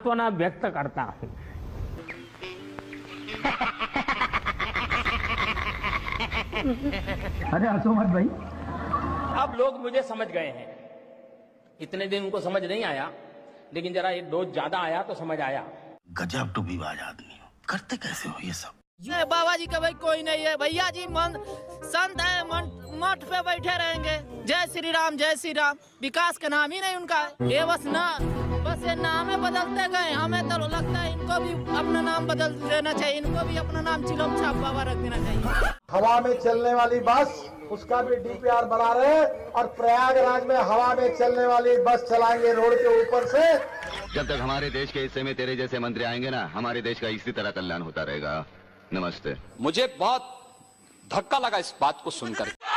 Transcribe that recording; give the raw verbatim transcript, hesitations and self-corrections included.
सांत्वना व्यक्त करता हूँ। अरे हंसो मत भाई। अब लोग मुझे समझ गए हैं। इतने दिन उनको समझ नहीं आया, लेकिन जरा एक डोज ज्यादा आया तो समझ आया। गजब टूबीबाज आदमी हो, करते कैसे हो ये सब? ये बाबा जी का भाई कोई नहीं है, भैया जी मन संत है, मन मठ पे बैठे रहेंगे। जय श्री राम जय श्री राम, विकास का नाम ही नहीं उनका है। ये बस ना बस ये नाम बदलते गए। हमें तो लगता है इनको भी अपना नाम बदल देना चाहिए, इनको भी अपना नाम चिलम छाप बाबा रख देना चाहिए। हवा में चलने वाली बस, उसका भी डीपीआर बना रहे हैं और प्रयागराज में हवा में चलने वाली बस चलाएंगे रोड के ऊपर से। जब तक हमारे देश के हिस्से में तेरे जैसे मंत्री आएंगे ना, हमारे देश का इसी तरह कल्याण होता रहेगा। नमस्ते। मुझे बहुत धक्का लगा इस बात को सुनकर।